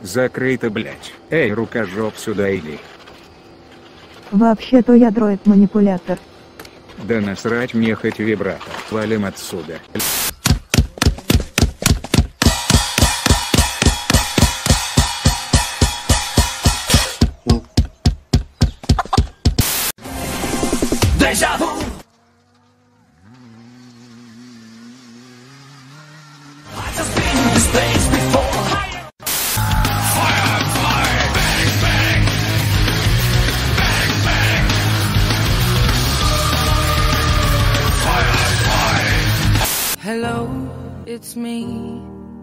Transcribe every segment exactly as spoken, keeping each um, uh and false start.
Закрыто, блять. Эй, рукожоп, сюда иди. Вообще-то я дроид-манипулятор. Да насрать мне хоть вибратор. Валим отсюда. Hello, it's me.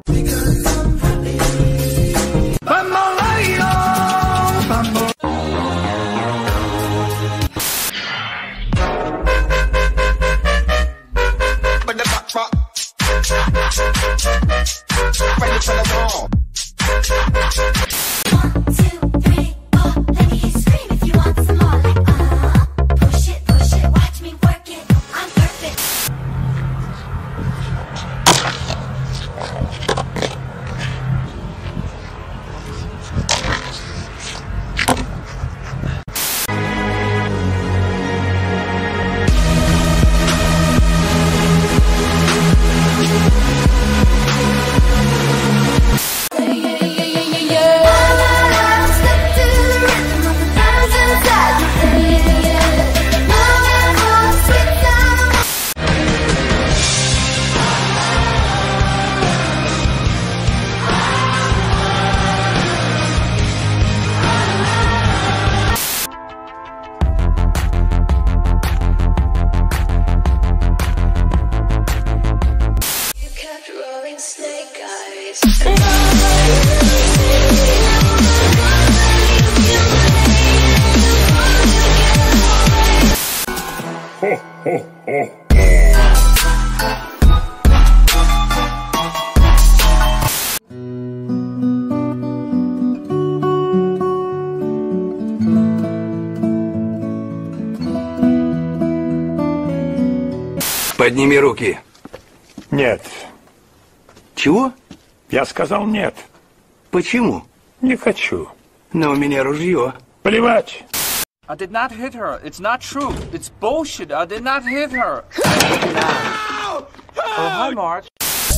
Подними руки. Нет. Чего? Я сказал нет. Почему? Не хочу. Но у меня ружье. Плевать. I did not hit her. It's not true. It's bullshit. I did not hit her. Oh, hi, Marge.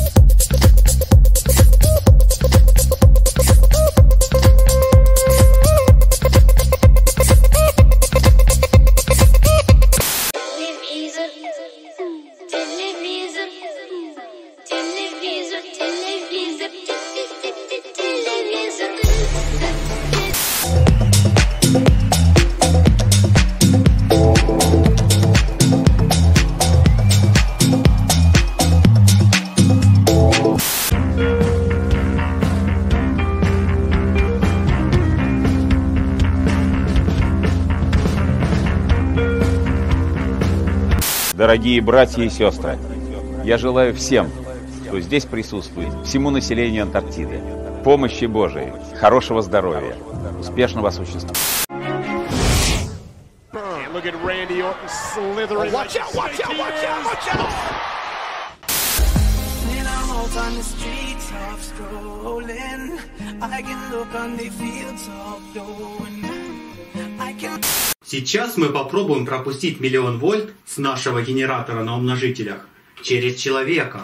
Дорогие братья и сестры, я желаю всем, кто здесь присутствует, всему населению Антарктиды, помощи Божией, хорошего здоровья, успешного существования. Сейчас мы попробуем пропустить миллион вольт с нашего генератора на умножителях через человека.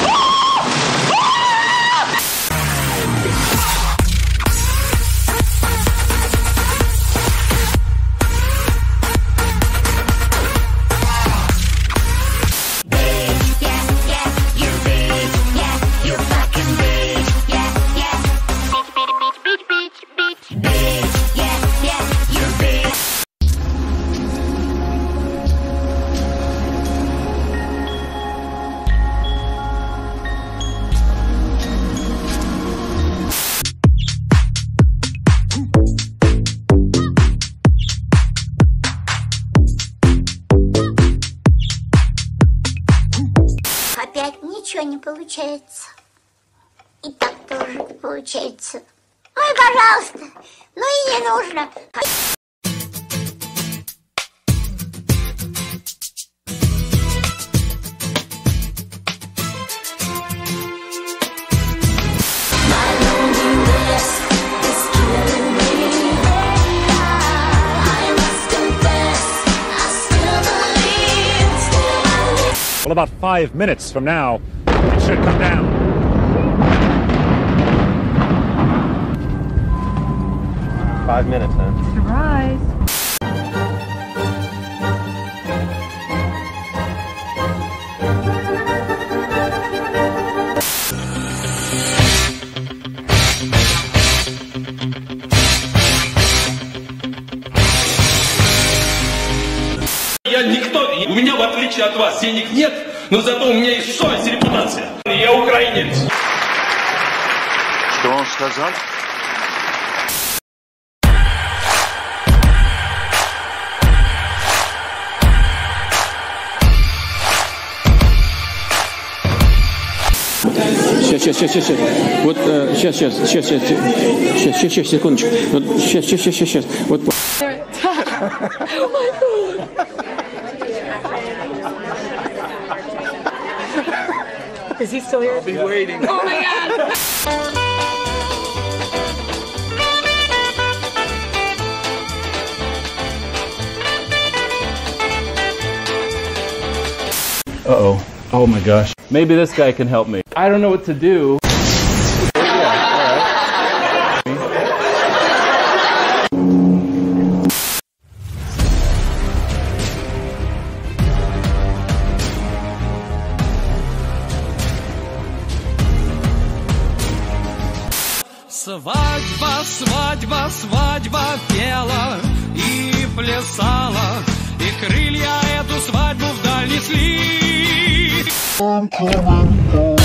Ничего не получается. И так тоже не получается. Ой, пожалуйста, ну и не нужно. My loneliness Well, about five minutes from now, it should come down. Five minutes, huh? Surprise. Я никто, у меня в отличие от вас денег нет, но зато у меня есть совесть и репутация. Я украинец. Что он сказал? Сейчас, сейчас, сейчас, сейчас. Вот э, сейчас, сейчас, сейчас, сейчас, сейчас, сейчас, сейчас, секундочку. Вот сейчас, сейчас, сейчас, сейчас. Вот. Is he still here? I'll be waiting. Oh my God! Uh-oh. Oh my gosh. Maybe this guy can help me. I don't know what to do. Свадьба, свадьба, свадьба пела и плясала, и крылья эту свадьбу вдаль несли.